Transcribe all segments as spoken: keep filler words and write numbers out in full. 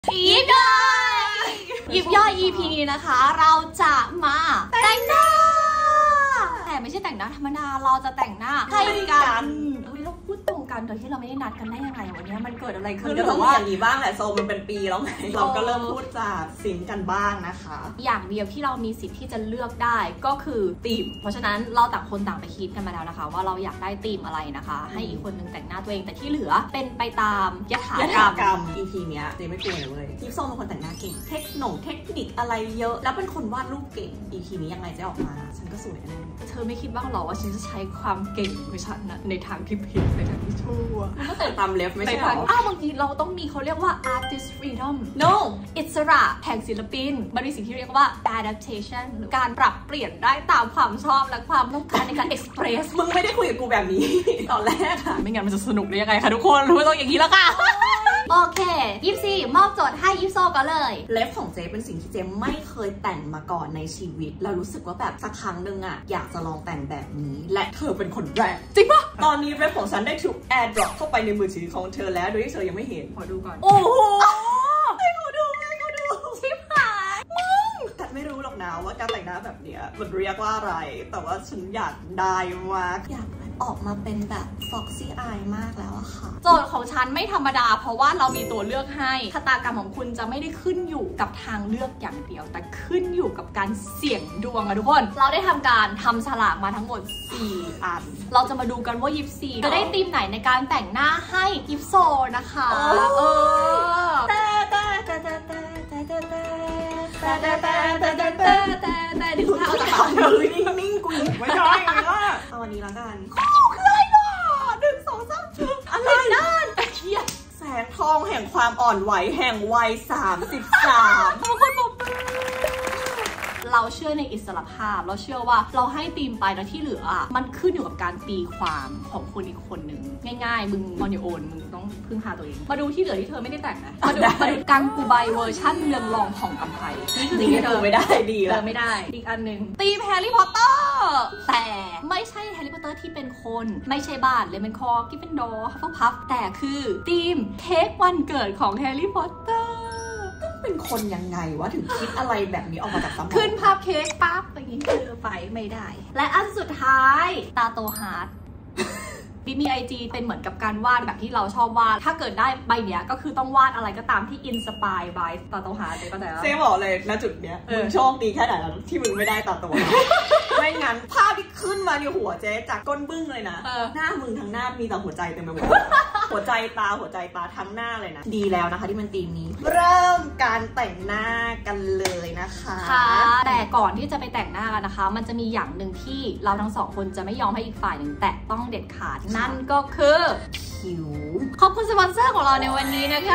ยิบย่อยยิบย่อย อี พี นี้นะคะเราจะมาแต่งหน้าแต่ไม่ใช่แต่งหน้าธรรมดาเราจะแต่งหน้าให้กันเฮ้ยเราพูดตรงกันโดยที่เราไม่ได้นัดกันได้ยังไงวันนี้มันเกิดอะไรขึ้นคือต้องมีอย่างนี้บ้างแหละโซมันเป็นปีแล้วไงเราก็เริ่มพูดจาซิงกันบ้างนะคะอย่างเดียวที่เรามีสิทธิ์ที่จะเลือกได้ก็คือธีมเพราะฉะนั้นเราต่างคนต่างไปคิดกันมาแล้วนะคะว่าเราอยากได้ธีมอะไรนะคะให้อีกคนนึงแต่งหน้าตัวเองแต่ที่เหลือเป็นไปตามยถากรรมอี พี เนี้ยเจไม่กลัวเลยเว้ยที่โซเป็นคนแต่งหน้าเก่งเทคโนเทคนิคอะไรเยอะแล้วเป็นคนวาดรูปเก่ง อี พี นี้ยังไงจะออกมาฉันก็สวยแน่เธอไม่คิดบ้างหรอว่าฉันจะใช้ความเก่งของฉันนะในทางที่ผิดในทางที่ชั่วมันก็แต่งตามเล็บไม่ใช่หรออ้าวบางทีเราต้องมีเขาเรียกว่า artist freedom no อิสระแห่งศิลปินมันมีสิ่งที่เรียกว่า adaptation หรือการปรับเปลี่ยนได้ตามความชอบและความต้องการในการ express มึงไม่ได้คุยกับกูแบบนี้ตอนแรกค่ะไม่งั้นมันจะสนุกได้ยังไงคะทุกคนรู้ว่าต้องอย่างนี้แล้วค่ะโอเคยิปซีมอบโจทย์ให้ยิปโซก็เลยเล็บของเจเป็นสิ่งที่เจไม่เคยแต่งมาก่อนในชีวิตแล้วรู้สึกว่าแบบสักครั้งหนึ่งอะอยากจะลองแต่งแบบนี้และเธอเป็นคนแรกจริงปะตอนนี้เล็บของฉันได้ถูกแอร์ดรอปเข้าไปในมือถือของเธอแล้วโดยที่เธอยังไม่เห็นขอดูก่อนโอ้โหให้กูดูให้กูดูชิบหายมึงแต่ไม่รู้หรอกนะว่าการแต่งหน้าแบบเนี้ยมันเรียกว่าอะไรแต่ว่าฉันอยากได้มากอยากออกมาเป็นแบบ Foxy Eye มากแล้วอะค่ะโจทย์ของฉันไม่ธรรมดาเพราะว่าเรามีตัวเลือกให้ชะตากรรมของคุณจะไม่ได้ขึ้นอยู่กับทางเลือกอย่างเดียวแต่ขึ้นอยู่กับการเสี่ยงดวงอะทุกคนเราได้ทำการทำฉลากมาทั้งหมดสี่อันเราจะมาดูกันว่ายิปซีจะได้ธีมไหนในการแต่งหน้าให้ยิปโซนะคะเออแต่แต่แต่แต่แต่แต่แต่แต่แต่แต่แต่แต่แต่แต่แต่ดึงเท้าจากปากเธอนิ่งๆกูหยิบไม่ได้เลยอะเอาวันนี้แล้วกันคืออะไรล่ะหนึ่งสองสามอะไรนั่นเฮียแสงทองแห่งความอ่อนไหวแห่งวัยสามสิบสามทุกคนบอกเราเชื่อในอิสรภาพเราเชื่อว่าเราให้ธีมไปแล้วที่เหลืออ่ะมันขึ้นอยู่กับการตีความของคนอีกคนหนึ่งง่ายๆมึงมอนอยู่โอนมึงต้องพึ่งพาตัวเองมาดูที่เหลือที่เธอไม่ได้แต่งนะมาดูมาดูกังกูใบเวอร์ชั่นเรืองรองของกำไพนี่คือสิ่งที่เธอไม่ได้ดีแล้วไม่ได้อีกอันหนึ่งธีมแฮร์รี่พอตเตอร์แต่ไม่ใช่แฮร์รี่พอตเตอร์ที่เป็นคนไม่ใช่บ้านเลยเป็นคอที่เป็นดอฮัฟเฟิลพัฟแต่คือธีมเค้กวันเกิดของแฮร์รี่พอตเตอร์เป็นคนยังไงวะถึงคิดอะไรแบบนี้ออกมาจากสมองขึ้นภาพเค้กปั๊บไปยิงเจอไปไม่ได้และอันสุดท้ายตาโตฮาร์ดบิ๊กมีไอจีเป็นเหมือนกับการวาดแบบที่เราชอบวาดถ้าเกิดได้ใบเนี้ยก็คือต้องวาดอะไรก็ตามที่อินสปายบายตาโตฮาร์ดเลยก็ได้เซฟบอกเลยณจุดเนี้ยมึงโชคดีแค่ไหนแล้วที่มึงไม่ได้ตาโตไม่งั้นภาพที่ขึ้นมาในหัวเจ๊จากก้นบึ้งเลยนะหน้ามึงทั้งหน้ามีแต่หัวใจเต็มไปหมดหัวใจตาหัวใจตาทั้งหน้าเลยนะดีแล้วนะคะที่มันธีมนี้เริ่มการแต่งหน้ากันเลยนะคะแต่ก่อนที่จะไปแต่งหน้ากันนะคะมันจะมีอย่างหนึ่งที่เราทั้งสองคนจะไม่ยอมให้อีกฝ่ายหนึ่งแตะต้องเด็ดขาดนั่นก็คือคิ้วขอบคุณสปอนเซอร์ของเราในวันนี้นะคะ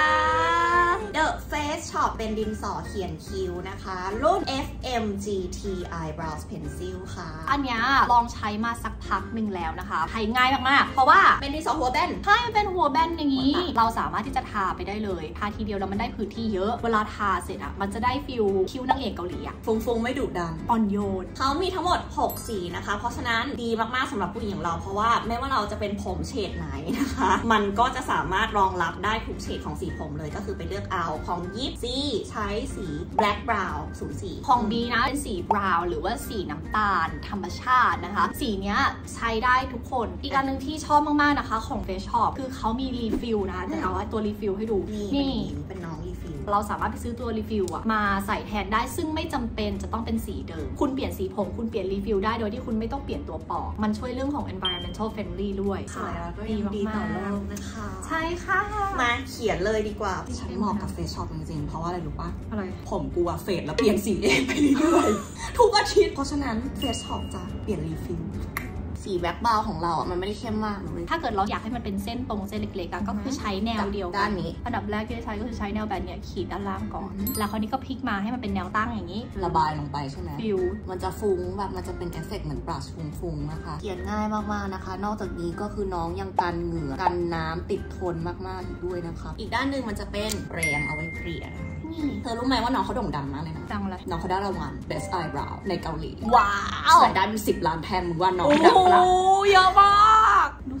The Face Shop เป็นดินสอเขียนคิ้วนะคะรุ่น เอฟ เอ็ม จี ที Eyebrows Pencil ค่ะอันนี้ลองใช้มาสักพักหนึ่งแล้วนะคะใช้ง่ายมากๆเพราะว่าเป็นดินสอหัวแบนใช่เป็นหัวแบนอย่างนี้เราสามารถที่จะทาไปได้เลยทาทีเดียวแล้วมันได้พื้นที่เยอะเวลาทาเสร็จอ่ะมันจะได้ฟิลคิ้วนางเอกเกาหลีอ่ะฟุ้งๆไม่ดุดันอ่อนโยนเขามีทั้งหมดหกสีนะคะเพราะฉะนั้นดีมากๆสำหรับผู้หญิงเราเพราะว่าไม่ว่าเราจะเป็นผมเฉดไหนนะคะมันก็จะสามารถรองรับได้ทุกเฉดของสีผมเลยก็คือไปเลือกเอาของยิปซีใช้สี black brown ศูนย์สี่ของบีนะเป็นสี brown หรือว่าสีน้ำตาลธรรมชาตินะคะสีเนี้ยใช้ได้ทุกคนอีกอันหนึ่งที่ชอบมากๆนะคะของ Face Shop คือเขามีรีฟิลนะคะจะเอาตัวรีฟิลให้ดูนี่เป็นน้องรีฟิลเราสามารถไปซื้อตัวรีฟิลอะมาใส่แทนได้ซึ่งไม่จำเป็นจะต้องเป็นสีเดิมคุณเปลี่ยนสีผมคุณเปลี่ยนรีฟิลได้โดยที่คุณไม่ต้องเปลี่ยนตัวปอกมันช่วยเรื่องของ environmental friendly ด้วยค่ะดีมากๆนะคะใช่ค่ะมาเขียนเลยดีกว่าฉันเหมาะกับ Face Shop จริงๆเพราะว่าอะไรรู้ป่ะอะไรผมกูอะเฟดแล้วเปลี่ยนสีเองไปเรื่อยๆทุกอาทิตย์เพราะฉะนั้น Face Shop จะเปลี่ยนรีฟิลสีแบ็คบราวน์ของเราอ่ะมันไม่ได้เข้มมากเลยถ้าเกิดเราอยากให้มันเป็นเส้นตรงเส้นเล็กๆก็คือใช้แนวเดียวกันด้านนี้อันดับแรกที่จะใช้ก็คือใช้แนวแบนเนี่ยขีดด้านล่างก่อนแล้วคราวนี้ก็พลิกมาให้มันเป็นแนวตั้งอย่างนี้ระบายลงไปใช่ไหมฟิวมันจะฟุ้งแบบมันจะเป็นเอฟเฟกต์เหมือนบลัชฟุ้งๆนะคะเขียนง่ายมากๆนะคะนอกจากนี้ก็คือน้องยังกันเหงื่อกันน้ำติดทนมากๆอีกด้วยนะคะอีกด้านหนึ่งมันจะเป็นแรงเอาไว้เกลี่ยเธอรู้ไหมว่าน้องเขาโด่งดังมากเลยนะดังอะไรน้องเขาได้รางวัล Best Eyebrow ในเกาหลิว้าวใส่ได้เป็นสิบล้านแทนมึงว่าน้องดังปะโอ้เยอะมากดู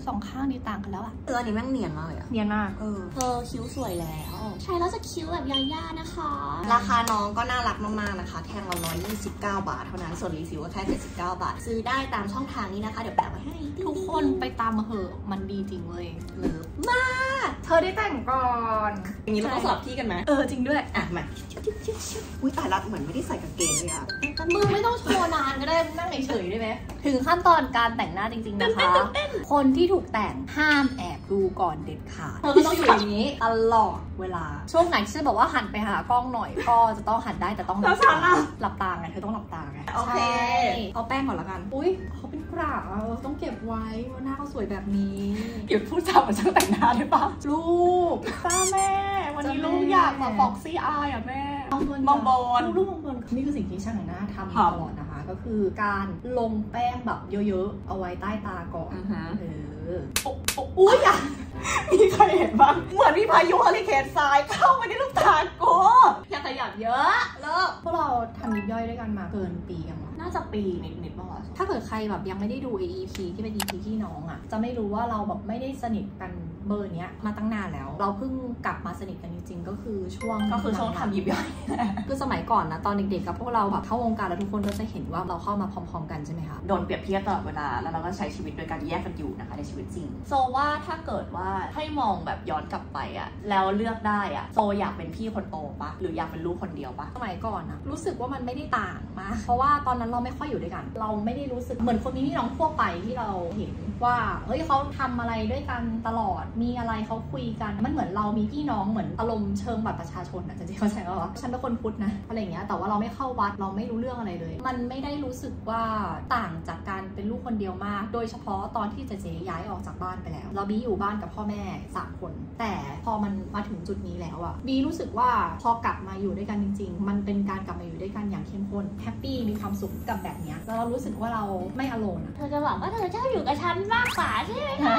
สองข้างนี่ต่างกันแล้วอะเอออันนี้แม่งเนียนมากเลยอะเนียนมากเออเธอคิ้วสวยแล้วใช่แล้วจะคิ้วแบบยาย่านะคะราคาน้องก็น่ารักมากๆนะคะแท่งละร้อยยี่สิบเก้าบาทเท่านั้นส่วนรีฟิลก็แค่เจ็ดสิบเก้าบาทซื้อได้ตามช่องทางนี้นะคะเดี๋ยวแปะไว้ให้ทุกคนไปตามมาเหอะมันดีจริงเลยเลิฟมากเธอได้แต่งก่อนอย่างนี้เราต้องสลับที่กันไหมเออจริงด้วยอ่ะมาอุ้ยตายละเหมือนไม่ได้ใส่กางเกงเลยอะมือไม่ต้องโชว์นานก็ได้นั่งเฉยๆได้ไหมถึงขั้นตอนการแต่งหน้าจริงๆนะคะคนที่ถูกแต่งห้ามแอบดูก่อนเด็ดขาดเธอก็ต้องอยู่อย่างนี้ตลอดเวลาช่วงไหนที่จะบอกว่าหันไปหากล้องหน่อยก็จะต้องหันได้แต่ต้องหลับตาหลับตาไงเธอต้องหลับตาไงโอเคเอาแป้งก่อนละกันอุ้ยเขาเป็นกระเราต้องเก็บไว้ว่าหน้าเขาสวยแบบนี้หยุดพูดจาเหมือนช่างแต่งหน้าได้ปะลูกป้าแม่วันนี้ลูกอยากมาฟอกซี่อายอ่ะแม่มองบนมองบนลูกมองบนนี่คือสิ่งที่ช่างแต่งหน้าทำตลอดนะคะก็คือการลงแป้งแบบเยอะๆเอาไว้ใต้ตาก่อนเอออุ้ยอ่ะมีใครเห็นบ้างเหมือนมีพายุเฮอริเคนทรายเข้ามาในลูกตากูอย่าขยับเยอะเลิกพวกเราทำยิบย่อยด้วยกันมาเกินปีกันแล้วน่าจะปีนิดๆบ้างถ้าเกิดใครแบบยังไม่ได้ดู เอ อี พี ที่เป็น อี พี พี่น้องอ่ะจะไม่รู้ว่าเราแบบไม่ได้สนิทกันเบอร์เนี้ยมาตั้งนานแล้วเราเพิ่งกลับมาสนิทกันจริงๆก็คือช่วงก็คือช่วงทำยิบย่อยคือสมัยก่อนนะตอนเด็กๆกับพวกเราแบบเข้าวงการแล้วทุกคนก็จะเห็นว่าเราเข้ามาพร้อมๆกันใช่ไหมคะโดนเปรียบเทียบตลอดเวลาแล้วเราก็ใช้ชีวิตโดยการแยกกันอยู่นะคะในชีวิตจริงโซว่าถ้าเกิดว่าให้มองแบบย้อนกลับไปอะแล้วเลือกได้อะโซอยากเป็นพี่คนโตปะหรืออยากเป็นลูกคนเดียวปะสมัยก่อนอะรู้สึกว่ามันไม่ได้ต่างมากเพราะว่าตอนนั้นเราไม่ค่อยอยู่ด้วยกันเราไม่ได้รู้สึกเหมือนคนมีพี่น้องทั่วไปที่เราเห็นว่าเฮ้ยเขาทำอะไรด้วยกันตลอดมีอะไรเขาคุยกันมันเหมือนเรามีพี่น้องเหมือนอารมณ์เชิงบัตรประชาชนอะจะเข้าใจว่าฉันเป็นคนพุทธนะอะไรอย่างเงี้ยแต่ว่าเราไม่เข้าวัดเราไม่รู้เรื่องอะไรเลยมันไม่ได้รู้สึกว่าต่างจากการเป็นลูกคนเดียวมากโดยเฉพาะตอนที่เจเจย้ายออกจากบ้านไปแล้วเราบีอยู่บ้านกับพ่อแม่สามคนแต่พอมันมาถึงจุดนี้แล้วอะบีรู้สึกว่าพอกลับมาอยู่ด้วยกันจริงๆมันเป็นการกลับมาอยู่ด้วยกันอย่างเข้มข้นแฮปปี้มีความสุขกับแบบนี้แล้วเรารู้สึกว่าเราไม่อโลนเธอจะบอกว่าเธอชอบอยู่กับฉันมากกว่าใช่ไหมคะ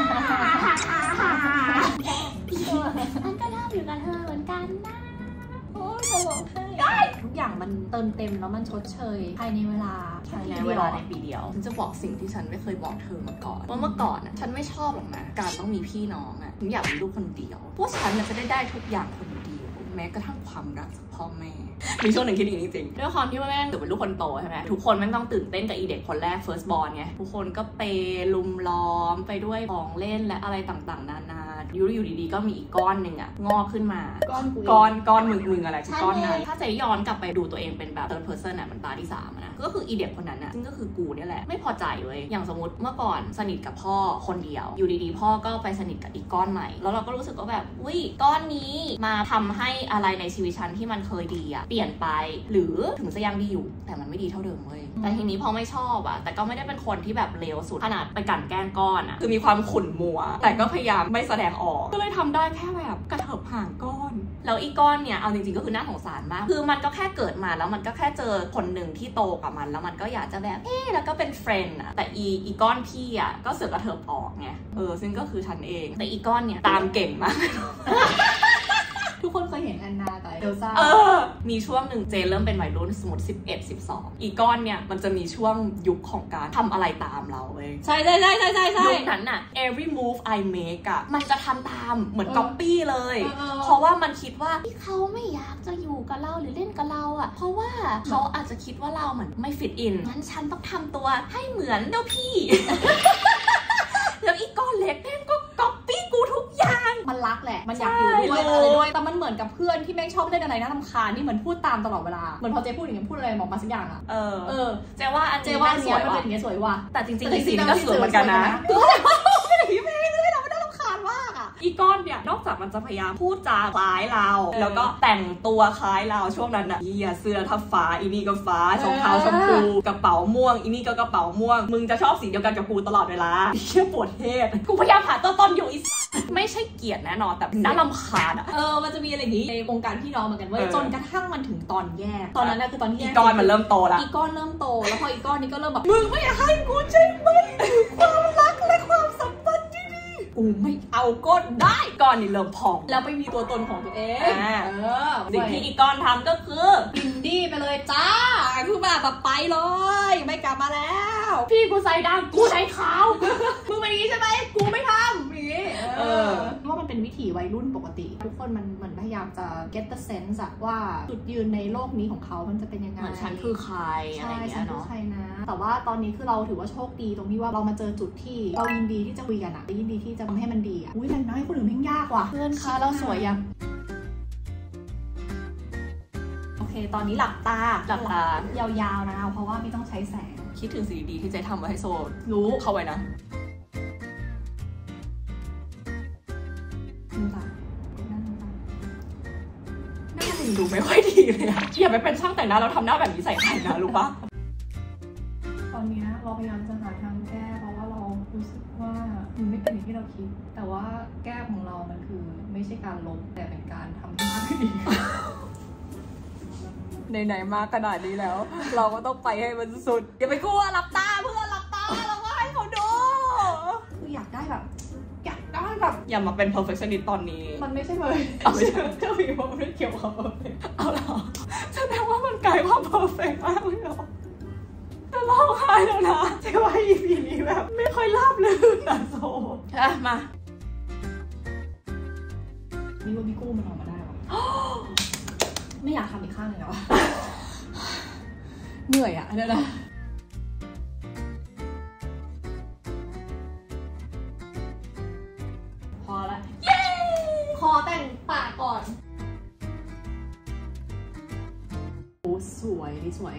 ฉันก็ชอบอยู่กับเธอเหมือนกันนะโอ้ยจะบอกให้ทุกอย่างมันเติมเต็มแล้วมันชดเชยภายในเวลาภายในเวลาในปีเดียวฉันจะบอกสิ่งที่ฉันไม่เคยบอกเธอมาก่อนว่าเมื่อก่อนอ่ะฉันไม่ชอบหรอกนะการต้องมีพี่น้องอ่ะฉันอยากเป็นลูกคนเดียวพวกฉันจะได้ได้ทุกอย่างคนเดียวแม้กระทั่งความรักจากพ่อแม่มีช่วงหนึ่งที่ดีจริงๆด้วยความที่ว่าแม่ถือเป็นลูกคนโตใช่ไหมทุกคนแม่งต้องตื่นเต้นกับอีเด็กคนแรก first born ไงทุกคนก็เปลุมล้อมไปด้วยของเล่นและอะไรต่างๆนานาอยู่อยู่ดีๆก็มีอีกก้อนหนึ่งอะงอกขึ้นมาก้อนก้อนก้อนมึงมึงอะไรคือก้อนนั้นถ้าจะย้อนกลับไปดูตัวเองเป็นแบบ third person อะมันตาที่สามนะก็คืออีเด็กคนนั้นอะซึ่งก็คือกูเนี่ยแหละไม่พอใจเว้ยอย่างสมมติเมื่อก่อนสนิทกับพ่อคนเดียวอยู่ดีๆพ่อก็ไปสนิทกับอีกก้อนใหม่แล้วเราก็รู้สึกว่าแบบอุ้ยก้อนนี้มาทำให้อะไรในชีวิตฉันที่มันเคยดีอะเปลี่ยนไปหรือถึงจะยังดีอยู่แต่มันไม่ดีเท่าเดิมเว้ยแต่ทีนี้พอไม่ชอบอะแต่ก็ไม่ได้เป็นคนที่แบบเลวสุดขนาดไปกั่นแกล้งก้อนอะคือมีความขุ่นมัวแต่ก็พยายามไม่แสดงออกก็เลยทำได้แค่แบบกระเถิบห่างก้อนแล้วอีก้อนเนี่ยเอาจริงๆก็คือน่าสงสารมากคือมันก็แค่เกิดมาแล้วมันก็แค่เจอคนหนึ่งที่โตกว่ามันแล้วมันก็อยากจะแบบเอ๊ะแล้วก็เป็นเฟรนด์อะแต่อีอีก้อนพี่อะก็เสือกกระเถิบออกไงเออซึ่งก็คือฉันเองแต่อีก้อนเนี่ยตามเก่งมากทุกคนเคยเห็นแอนนากับเอลซ่าเออมีช่วงหนึ่งเจนเริ่มเป็นวัยรุ่นสมมติสิบเอ็ด สิบสองอีก้อนเนี่ยมันจะมีช่วงยุคของการทำอะไรตามเราเว้ยใช่ใช่ใช่ใช่ใช่ใช่ยุคนั้นน่ะ every move I make อะมันจะทำตามเหมือนก๊อปปี้เลยเพราะว่ามันคิดว่าที่เขาไม่อยากจะอยู่กับเราหรือเล่นกับเราอะเพราะว่าเขาอาจจะคิดว่าเราเหมือนไม่ฟิตอินงั้นฉันต้องทำตัวให้เหมือนเจ้าพี่ แล้วอีก้อนเล็กแม่งก็ก๊อปปี้กูทุกอย่างมันรักแหละมันอยากอยู่ด้วยอะไรด้วยแต่มันเหมือนกับเพื่อนที่แม่งชอบเล่นอะไรน่ารำคาญที่เหมือนพูดตามตลอดเวลาเหมือนพอเจ๊พูดอย่างเงี้ยพูดอะไรบอกมาสักอย่างอะเออเออเจ๊ว่าอันเจ๊ว่าอันเนี้ยมันเป็นอย่างเงี้ยสวยว่ะแต่จริงๆอีสีนี่ก็สวยเหมือนกันนะพี่เมย์เลยเราไม่ได้รำคาญมากอ่ะอีก้อนเนี่ยนอกจากมันจะพยายามพูดจาคล้ายเราแล้วก็แต่งตัวคล้ายเราช่วงนั้นอ่ะเหี้ยเสื้อทับฟ้าอีนี่ก็ฟ้ารองเท้าชมพูกระเป๋าม่วงอีนี่ก็กระเป๋าม่วงมึงจะชอบสีเดียวกันกับกูตลอดเวลาเหี้ยปวดเทศกูพยายามหาตัวตนอยู่อีไม่ใช่เกลียดแน่นอนแต่น่ารำคาญอ่ะเออมันจะมีอะไรอย่างนี้ในวงการพี่น้องเหมือนกันเว้ยจนกระทั่งมันถึงตอนแยกตอนนั้นน่ะคือตอนที่อีก้อนมันเริ่มโตแล้วอีก้อนเริ่มโตแล้วพออีก้อนนี้ก็เริ่มแบบมึงไม่ให้กูใช่ไหมความรักและความสัมพันธ์ที่ดีกูไม่เอาก้อนได้ก้อนนี่เริ่มพองแล้วไม่มีตัวตนของตัวเองเออสิ่งที่อีก้อนทำก็คืออินดี้ไปเลยจ้าคือแบบแบบไปเลยไม่กลับมาแล้วพี่กูใส่ดำกูใส่ขาวมึงเป็นอย่างนี้ใช่ไหมกูไม่ทำอย่างนี้เออว่ามันเป็นวิถีวัยรุ่นปกติทุกคนมันมันพยายามจะ get the sense อะว่าจุดยืนในโลกนี้ของเขามันจะเป็นยังไงเหมือนฉันคือใครอะไรอย่างเงี้ยเนาะใครนะแต่ว่าตอนนี้คือเราถือว่าโชคดีตรงที่ว่าเรามาเจอจุดที่เรายินดีที่จะคุยกันอะยินดีที่จะทำให้มันดีอะอุ้ยแต่น้อยคนอื่นแม่งยากว่ะเพื่อนคะเราสวยยังโอเคตอนนี้หลับตาหลับตายาวๆนะเพราะว่าไม่ต้องใช้แสงคิดถึงสิ่งดีๆที่เจ๊ทำไว้ให้โซรู้เข้าไว้นะดูตาหน้าตาหน้ามึงดูไม่ค่อยดีเลยอะอย่าไปเป็นช่างแต่งหน้าแล้วทำหน้าแบบนี้ใส่ใครนะรู้ปะตอนนี้เราพยายามจะหาทางแก้เพราะว่าเรารู้สึกว่ามันไม่เป็นอย่างที่เราคิดแต่ว่าแก้ของเรามันคือไม่ใช่การลบแต่เป็นการทำให้มากขึ้นไหนๆมาขนาดนี้แล้วเราก็ต้องไปให้มันสุดอย่าไปกลัวหลับตาเพื่อนหลับตาเราก็ให้เขาดูคืออยากได้แบบอยากได้แบบอย่ามาเป็น perfectionist ตอนนี้มันไม่ใช่เลยเอาไม่ใช่เจ้าหญิงผมไม่เกี่ยวกับ perfect เอาหรอแสดงว่ามันไกลความ perfect มากเลยหรอจะเล่าใครแล้วนะเจ๊ว่า อี พี นี้แบบไม่ค่อยราบรื่นนะโซอ่ะมานี่ว่าพี่กู้มันออกมาได้หรอไม่อยากทำอีกข้างเลยเหรอเหนื่อยอ่ะเดี๋ยวนะพอละเย้ขอแต่งปากก่อนโอ้สวยนี่สวย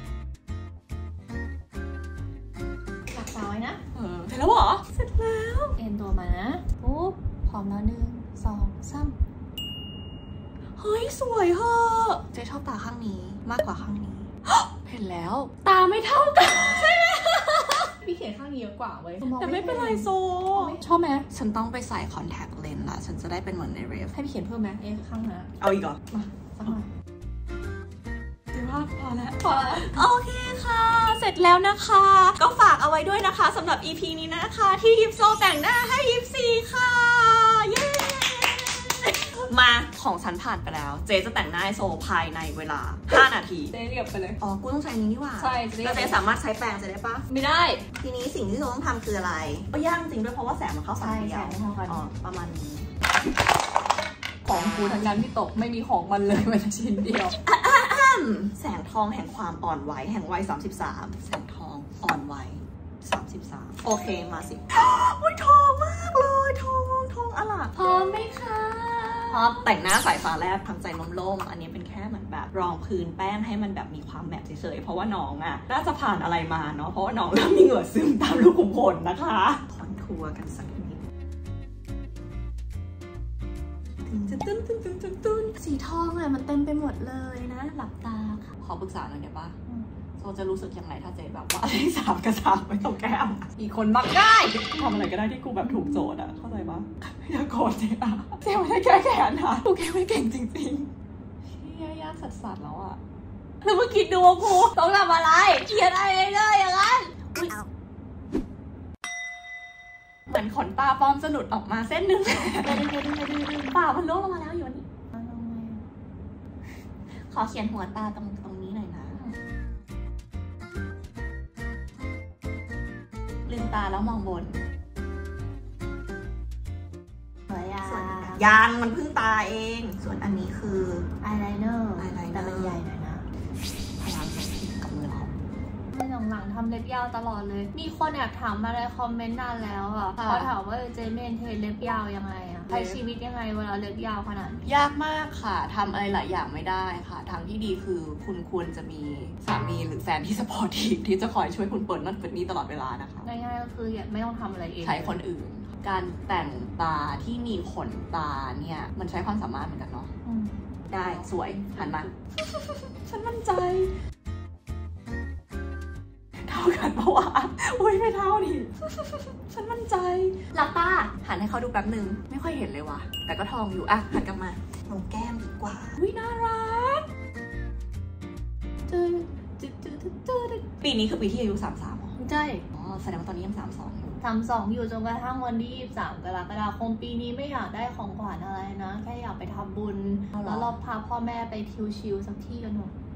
หลับตาไว้นะเออเสร็จแล้วเหรอเสร็จแล้วเอ็นตัวมานะปุ๊บพร้อมแล้วหนึ่งสองสามเฮ้ยสวยเหอะเจ๊ชอบตาข้างนี้มากกว่าข้างนี้เห็นแล้วตาไม่เท่ากันใช่ไหมพี่เขียนข้างนี้เยอะกว่าเว้ยแต่ไม่เป็นไรโซชอบไหมฉันต้องไปใส่คอนแทคเลนส์ละฉันจะได้เป็นเหมือนในเรฟให้พี่เขียนเพิ่มไหมเอ๊ะข้างนะเอาอีกเหรอมาสักหน่อยเดี๋ยวว่าพอแล้วพอแล้วโอเคค่ะเสร็จแล้วนะคะก็ฝากเอาไว้ด้วยนะคะสำหรับ อี พี นี้นะคะที่ยิปโซแต่งหน้าให้ยิปซีค่ะเย้มาของฉันผ่านไปแล้วเจ๊จะแต่งหน้าให้โซภายในเวลาห้านาทีเจ๊เรียบไปเลยอ๋อกูต้องใช้นี้นี่หว่าใช่แล้วเจ๊สามารถใช้แปรงจะได้ปะไม่ได้ทีนี้สิ่งที่โซต้องทำคืออะไรก็ยากจริงด้วยเพราะว่าแสงมันเข้าฝั่งเดียวอ๋อประมาณนี้ของกูทั้งนั้นที่ตกไม่มีของมันเลยมันชิ้นเดียวแสงทองแห่งความอ่อนไหวแห่งวัยสามสิบสามแสงทองอ่อนไหวสามสิบสามโอเคมาสิอุ้ยทองมากเลยทองทองอลามพร้อมไหมคะพร้อมแต่งหน้าสายฟ้าแลบทำใจล้มโล่งอันนี้เป็นแค่เหมือนแบบรองพื้นแป้งให้มันแบบมีความแมทเฉยๆเพราะว่าน้องอ่ะน่าจะผ่านอะไรมาเนาะเพราะว่าน้องเริ่มมีเหงื่อซึมตามรูขุมขนนะคะคอนทัวร์กันสักนิดตึ้นตึ้นตึ้นตึ้นตึ้นตึ้นสีทองอะมันเต็มไปหมดเลยนะหลับตาค่ะขอปรึกษาหน่อยได้ปะโซจะรู้สึกยังไงถ้าเจ๊แบบว่าเลขสามกับสามไม่ต้องแก้มอีกคนมักได้ทำอะไรก็ได้ที่กูแบบถูกโจทย์อะเข้าใจปะอย่าโกรธเจ๊อะเจ๊ไม่ได้แก้แค้นนะกูแก้ไม่เก่งจริงๆเชี่ยยากสัสๆแล้วอะแล้วเมื่อกี้ดูว่ากูต้องทำอะไรเขียนอะไรเลยอย่างนั้นเหมือนขนตาปลอมสนุดออกมาเส้นหนึ่งป่ามันล่วงลงมาแล้วอยู่นี่ขอเขียนหัวตาตรงตรงนี้หน่อยนะลืมตาแล้วมองบนสวยอ่ะยางมันเพิ่งตาเองส่วนอันนี้คืออายไลเนอร์อายไลเนอร์แต่มันใหญ่หน่อยนะพยายามจะคิดกับมือเราไม่หลังๆทำเล็บยาวตลอดเลยมีคนแอบถามมาในคอมเมนต์นานแล้วอ่ะเขาถามว่าเจเมนเทนเล็บยาวยังไงอ่ะใช้ชีวิตยังไงเวลาเล็บยาวขนาดนี้ยากมากค่ะทำอะไรหลายอย่างไม่ได้ค่ะทางที่ดีคือคุณควรจะมีสามีหรือแฟนที่สปอร์ตทีฟที่จะคอยช่วยคุณเปิดนั่นเปิดนี่ตลอดเวลานะคะง่ายๆก็คือไม่ต้องทำอะไรเองใช้คนอื่นการแต่งตาที่มีขนตาเนี่ยมันใช้ความสามารถเหมือนกันเนาะได้สวยหันมาฉันมั่นใจเท่ากันเพราะว่าอุ้ยไม่เท่าดิฉันมั่นใจหลับตาหันให้เขาดูแป๊บนึงไม่ค่อยเห็นเลยว่ะแต่ก็ทองอยู่อ่ะหันกลับมาลงแก้มดีกว่าอุ้ยน่ารักปีนี้คือปีที่อายุสามสามใช่อ๋อแสดงว่าตอนนี้ยังสามสองอยู่สามสองอยู่จนกระทั่งวันที่ยี่สิบสามกรกฎาคมปีนี้ไม่อยากได้ของขวัญอะไรนะแค่อยากไปทำบุญแล้วเราพาพ่อแม่ไปทิวชิลสักที่กันหน่อย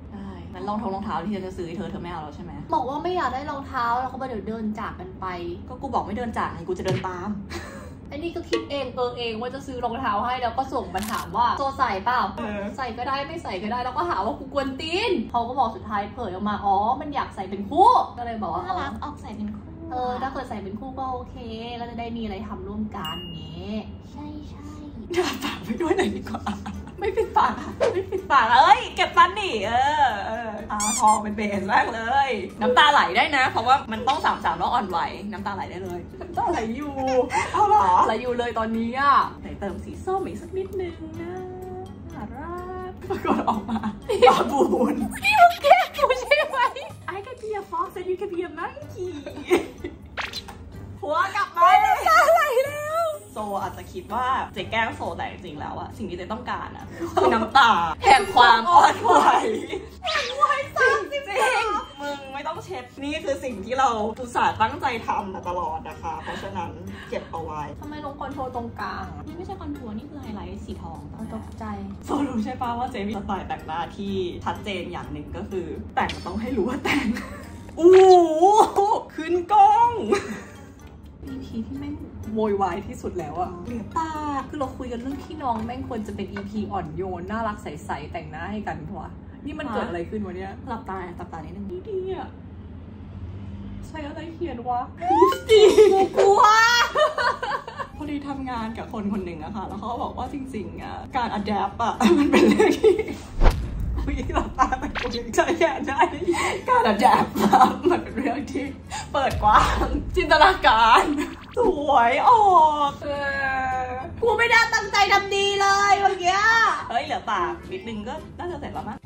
ได้งั้นรองเท้ารองเท้าที่จะซื้อเธอเธอไม่เอาแล้วใช่ไหมบอกว่าไม่อยากได้รองเท้าแล้วเขาบอกเดี๋ยวเดินจากกันไปก็กูบอกไม่เดินจากไงกูจะเดินตามไอ้นี่ก็คิดเองเออเองว่าจะซื้อรองเท้าให้แล้วก็ส่งมาถามว่าโซใส่เปล่าใส่ก็ได้ไม่ใส่ก็ได้แล้วก็หาว่ากูกวนตีนเขาก็บอกสุดท้ายเผยออกมาอ๋อมันอยากใส่เป็นคู่ก็เลยบอกว่าน่ารักออกใส่เป็นคู่เออถ้าเกิดใส่เป็นคู่ก็โอเคก็จะได้มีอะไรทำร่วมกันเงี้ยใช่ใช่อย่าปากไปด้วยหน่อยดีกว่าไม่ปิดปากไม่ปิดปากเอ้ยเก็บฟันดิเออเออตาทองเป็นเบสแรกเลยน้ำตาไหลได้นะเพราะว่ามันต้องสามสามแล้วอ่อนไหวน้ำตาไหลได้เลยน้ำตาไหลอยู่เอาหรอไหลอยู่เลยตอนนี้อ่ะไหนเติมสีส้มอีกสักนิดนึงนะน่ารักปรากฏออกมาบาบูนพี่มึงแกล้งกูใช่ไหม I can be a fox and you can be a monkey หัวกลับมาเลยอะไรแล้วโซอาจจะคิดว่าเจ๊แกล้งโซแต่จริงๆแล้วอะสิ่งที่เจ๊ต้องการอะคือน้ำตาแห่งความอ่อนไหวอ่อนไหวจริงจริงมึงไม่ต้องเช็ดนี่คือสิ่งที่เราอุตส่าห์ตั้งใจทำมาตลอดนะคะเพราะฉะนั้นเก็บเอาไว้ทำไมลงคอนโทรลตรงกลางนี่ไม่ใช่คอนโทรลนี่คือไฮไลท์สีทองตกใจโซรู้ใช่ป่ะว่าเจ๊มีสไตล์แต่งหน้าที่ชัดเจนอย่างหนึ่งก็คือแต่งต้องให้รู้ว่าแต่งอู้ขึ้นกล้องอีพีที่แม่งโวยวายที่สุดแล้วอะเหลือตาคือเราคุยกันเรื่องพี่น้องแม่งควรจะเป็น อี พี อ่อนโยนน่ารักใสๆแต่งหน้าให้กันเพราะนี่มันเกิดอะไรขึ้นวะเนี่ยหลับตาหลับตานิดนึงดีอะใส่อะไรเขียนวะดีกลัวพอดีทำงานกับคนคนหนึ่งอะค่ะแล้วเขาบอกว่าจริงๆอะการอัดแอปอะมันเป็นเรื่องที่คุยหลับตาแต่กูยังใช้แย่ได้การอัดแอปมันเป็นเรื่องที่เปิดกว้างจินตนาการสวยออกเออกูไม่ได้ตั้งใจทำดีเลยเมื่อกี้เฮ้ยเหลือปากนิดนึงก็น่าจะเสร็จแล้วมั้ง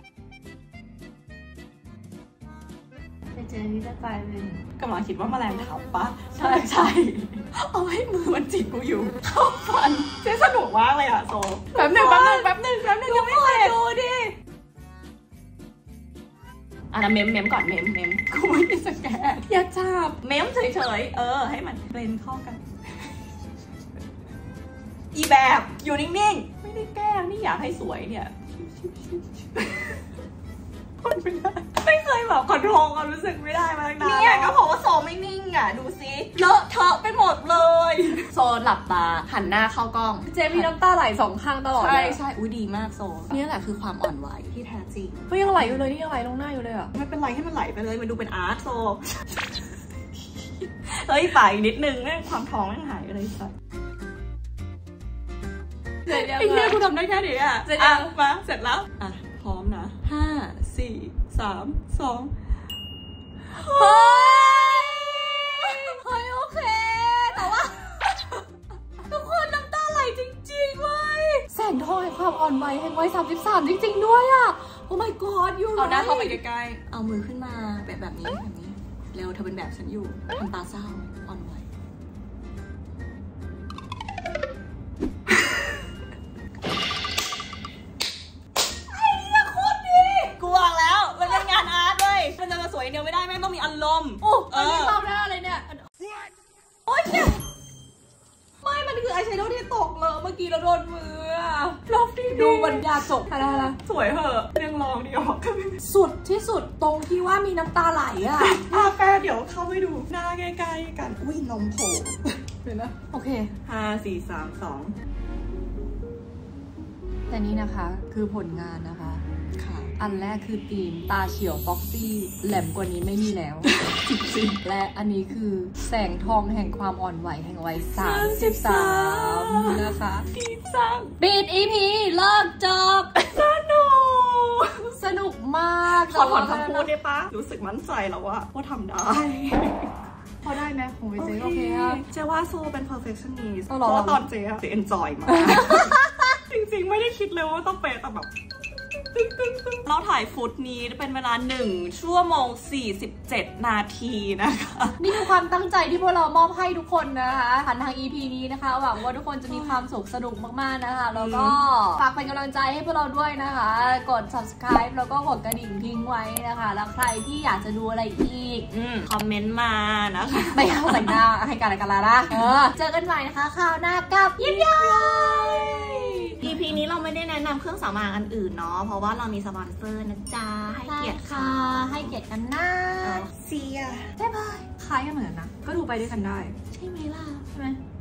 เจนี่จะกลายเป็นกำลังคิดว่าแมลงเถาปะใช่ใช่เอาให้มือมันจิกกูอยู่เข้าฟันเจ๊สนุกมากเลยอะโซแป๊บหนึ่งแป๊บหนึ่งแป๊บหนึ่งแป๊บหนึ่งยังไม่เสร็จดูดิอ่ะนะเมมเมมก่อนเมมเมมกูไม่ได้สแกนอย่าจับเมมเฉยๆเออให้มันเบลนเข้ากันอีแบบอยู่นิ่งๆไม่ได้แกล้งนี่อยากให้สวยเนี่ยไม่ได้ไม่เคยแบบคอนโทรลความรู้สึกไม่ได้มาตั้งนานเนี่ยก็บอกว่าโซไม่นิ่งอ่ะดูซิเลอะเทอะไปหมดเลยโซหลับตาหันหน้าเข้ากล้องเจมีน้ำตาไหลสองข้างตลอดใช่ใช่อุ้ยดีมากโซนี่แหละคือความอ่อนไหวที่แท้จริงก็ยังไหลอยู่เลยนี่ยังไหลลงหน้าอยู่เลยอ่ะไม่เป็นไรให้มันไหลไปเลยมันดูเป็นอาร์ตโซเฮ้ยป่าอีกนิดนึงแม่ความท้องแม่งหายไปเลยสัสไอ้เหี้ยกูทำได้แค่นี้อ่ะอ่ะมาเสร็จแล้วอ่ะพร้อมนะห้าสี่สามสองเฮ้ยเฮ้ยโอเคแต่ว่าทุกคนน้ำตาไหลจริงๆเว้ยแสงทองแห่งความอ่อนไหวแห่งวัยสามสิบสามจริงๆด้วยอ่ะโอ้ my god อยู่เอาหน้าเข้าไปใกล้ๆเอามือขึ้นมาแบบแบบนี้แบบนี้เร็วเธอเป็นแบบฉันอยู่ทำตาเศร้าอ่อนไหวสวยเดียวไม่ได้แม่ต้องมีอารมณ์โอ้อันนี้เบาหน้าเลยเนี่ยโอ๊ยเนี่ยไม่มันคืออายแชโดว์ที่ตกเลยเมื่อกี้เราโดนมือลบดีดูบรรยาจบอะไรล่ะสวยเหอะเรียงรองดีออกสุดที่สุดตรงที่ว่ามีน้ำตาไหลอ่ะอ่ะแฟนเดี๋ยวเข้าไปดูหน้าใกล้ๆกันอุ้ยนมโผล่เห็นนะโอเคห้าสี่สามสองแต่นี้นะคะคือผลงานนะคะอันแรกคือธีมตาเขียวฟ็อกซี่แหลมกว่านี้ไม่มีแล้วจริงๆและอันนี้คือแสงทองแห่งความอ่อนไหวแห่งวัยสามสิบสามนะคะดีจังปิด อี พี เลิกจบสนุกสนุกมากขอถอนคำพูดได้ปะรู้สึกมั่นใจแล้วว่าว่าทำได้พอได้ไหมโอ้ยเจ๊โอเคอะเจ๊ว่าโซเป็น perfectionist เพราะตอนเจ๊เจ๊ enjoy มากจริงๆไม่ได้คิดเลยว่าต้องเป๊ะแต่แบบเราถ่ายฟุตนี้เป็นเวลาหนึ่งชั่วโมงสี่สิบเจ็ดนาทีนะคะนี่คือความตั้งใจที่พวกเรามอบให้ทุกคนนะคะผ่านทาง อี พี นี้นะคะหวังว่าทุกคนจะมีความสุขสนุกมากๆนะคะแล้วก็ฝากเป็นกำลังใจให้พวกเราด้วยนะคะกด ซับสไครบ์ แล้วก็กดกระดิ่งทิ้งไว้นะคะแล้วใครที่อยากจะดูอะไรอีกคอมเมนต์มานะคะไม่เอาแต่งหน้าให้กันอะไรกันละนะเจอกันใหม่นะคะคราวหน้ากับยิ้มย้อยอี พี นี้นี้เราไม่ได้แนะนำเครื่องสำอางอันอื่นเนาะเพราะว่าเรามีสปอนเซอร์นะจ๊ะให้เกียรติค่ะให้เกียรติกันนะเสียบ๊ายบายคล้ายกันเหมือนนะก็ดูไปด้วยกันได้ใช่ไหมล่ะใช่ไหม